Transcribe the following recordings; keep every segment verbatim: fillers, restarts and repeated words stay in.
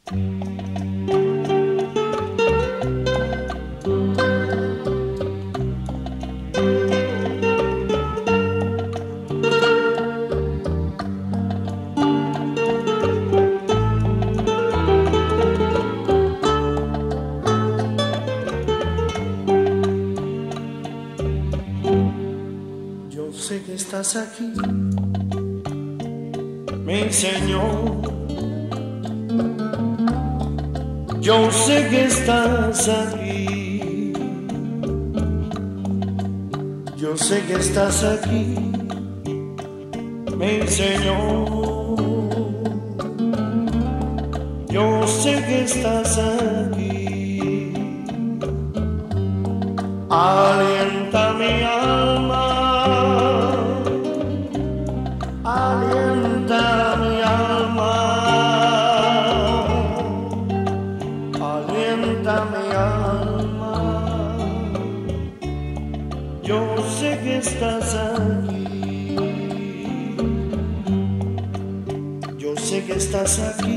Yo sé que estás aquí, mi Señor. Yo sé que estás aquí. Yo sé que estás aquí, mi Señor. Yo sé que estás aquí. Alienta mi alma. Alienta mi alma, alienta mi alma. Yo sé que estás aquí. Yo sé que estás aquí,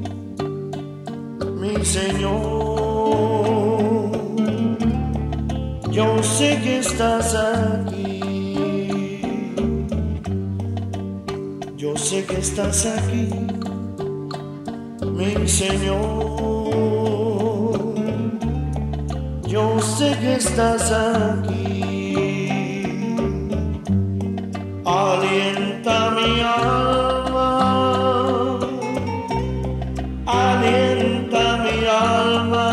mi Señor. Yo sé que estás aquí. Yo sé que estás aquí, mi Señor. Yo sé que estás aquí. Alienta mi alma, alienta mi alma,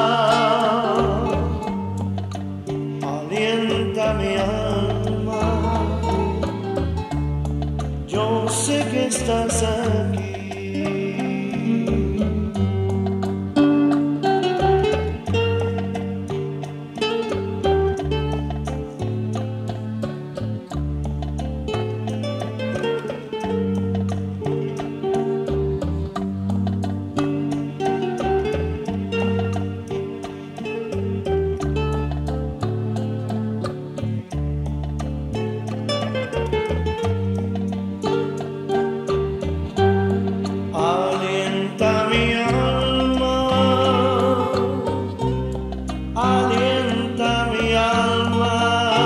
alienta mi alma. Yo sé que estás aquí. Alienta mi alma, alienta mi alma,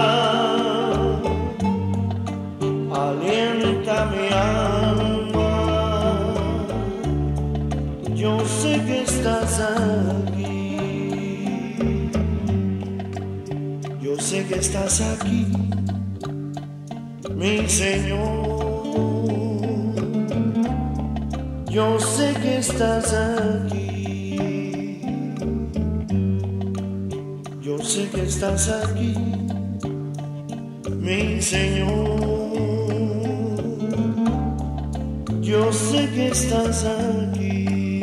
alienta mi alma. Yo sé que estás aquí. Yo sé que estás aquí, mi Señor. Yo sé que estás aquí. Yo sé que estás aquí, mi Señor. Yo sé que estás aquí.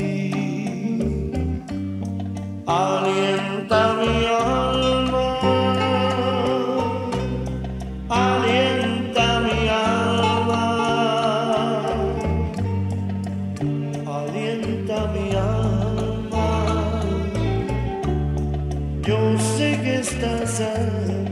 Alienta mi alma, alienta mi alma, alienta mi alma. Yo sé que estás aquí.